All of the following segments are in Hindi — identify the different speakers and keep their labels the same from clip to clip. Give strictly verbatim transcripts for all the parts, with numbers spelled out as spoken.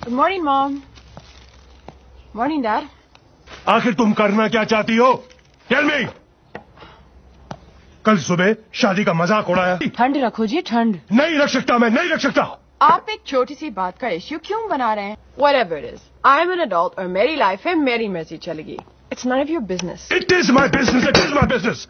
Speaker 1: Good morning, Mom. Morning, Dad.
Speaker 2: आखिर तुम करना क्या चाहती हो? Tell me. कल सुबह शादी का मजाक उड़ाया।
Speaker 1: ठंड रखो जी, ठंड।
Speaker 2: नहीं रख सकता, मैं नहीं रख सकता।
Speaker 1: आप एक छोटी सी बात का इश्यू क्यों बना रहे हैं? Whatever it is, I'm an adult और मेरी लाइफ है, मेरी मर्जी चलेगी। It's none of your business.
Speaker 2: It is my business. It is my business.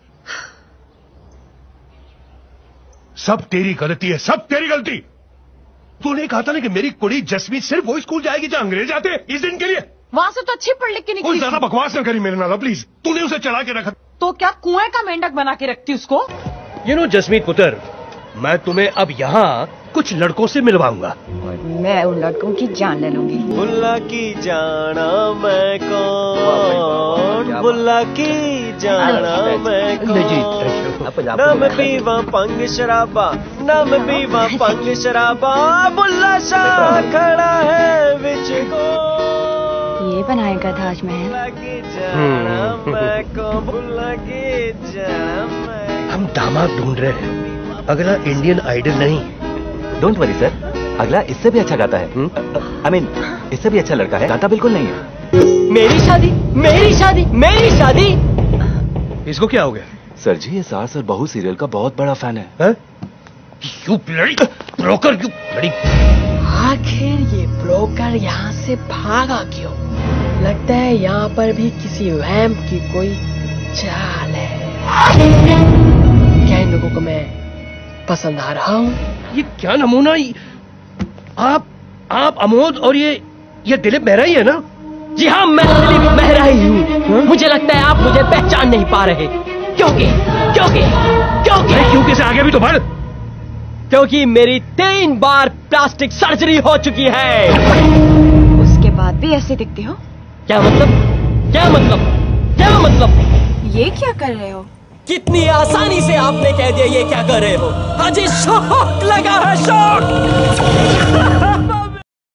Speaker 2: सब तेरी गलती है, सब तेरी गलती। तूने कहा था ना कि मेरी कुड़ी जस्मीन सिर्फ वो स्कूल जाएगी जहाँ अंग्रेज आते हैं इस दिन के लिए।
Speaker 1: वहाँ से तो अच्छी पढ़ लिख के निकली।
Speaker 2: ज्यादा बकवास न करी मेरे नाला प्लीज। तूने उसे चला के रखा।
Speaker 1: तो क्या कुएं का मेंढक बना के रखती उसको?
Speaker 2: यू नो जस्मीन पुत्र, मैं तुम्हें अब यहाँ कुछ लड़कों से मिलवाऊंगा
Speaker 1: और मैं उन लड़कों की जान ले लूंगी।
Speaker 3: बुल्ला की जाना मैं कौन, बुल्ला की जाना मैं कौन, नाम पीवा पंग शराबा, नाम पीवा पंग शराबा, बुल्ला सा खड़ा है बिच को।
Speaker 1: ये बनाएगा ताजमहल।
Speaker 3: बुल्ला की जाना मैं कौन, बुल्ला की जाना मैं।
Speaker 2: हम दामाद ढूंढ रहे हैं, अगला इंडियन आइडल नहीं।
Speaker 4: डोंट वरी सर, अगला इससे भी अच्छा गाता है। आई मीन इससे भी अच्छा लड़का है, गाता बिल्कुल नहीं है।
Speaker 3: मेरी शादी, मेरी शादी, मेरी शादी।
Speaker 2: इसको क्या हो गया?
Speaker 4: सर जी ये सास और बहू सीरियल का बहुत बड़ा फैन है,
Speaker 2: है? You bloody broker, you bloody.
Speaker 5: आखिर ये ब्रोकर यहाँ से भागा क्यों? लगता है यहाँ पर भी किसी वैम्प की कोई चाल है। क्या इन लोगों को मैं पसंद आ रहा हूँ?
Speaker 2: ये क्या नमूना? आप आप अमोद और ये ये दिलीप मेहरा ही है ना?
Speaker 5: जी हाँ, मैं दिलीप मेहरा ही हूँ। मुझे लगता है आप मुझे पहचान नहीं पा रहे। क्योंकि क्योंकि क्योंकि
Speaker 2: क्योंकि से आगे भी तो बढ़।
Speaker 5: क्योंकि मेरी तीन बार प्लास्टिक सर्जरी हो चुकी है।
Speaker 1: उसके बाद भी ऐसे दिखते हो?
Speaker 5: क्या मतलब? क्या मतलब? क्या मतलब?
Speaker 1: ये क्या कर रहे हो?
Speaker 5: कितनी आसानी से आपने कह दिया ये क्या कर रहे हो? हाजी शॉक लगा है, शॉक।